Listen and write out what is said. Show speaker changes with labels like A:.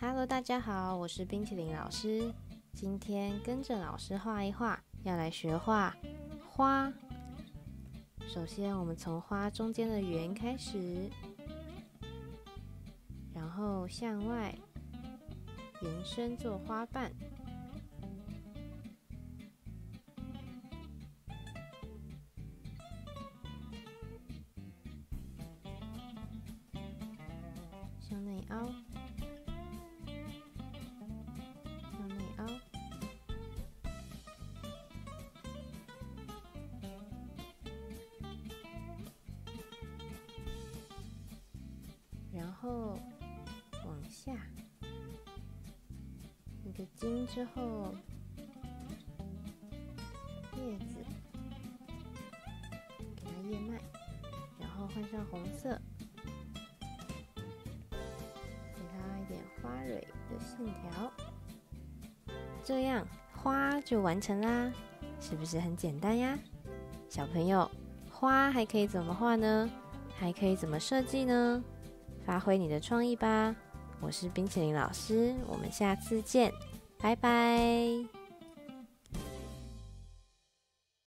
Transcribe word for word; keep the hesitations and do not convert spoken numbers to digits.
A: Hello， 大家好，我是冰淇淋老师。今天跟着老师画一画，要来学画花。首先，我们从花中间的圆开始，然后向外延伸做花瓣。向内凹，向内凹，然后往下一个茎之后，叶子给它叶脉，然后换上红色。花蕊的线条，这样花就完成啦，是不是很简单呀？小朋友，花还可以怎么画呢？还可以怎么设计呢？发挥你的创意吧！我是冰淇淋老师，我们下次见，拜拜。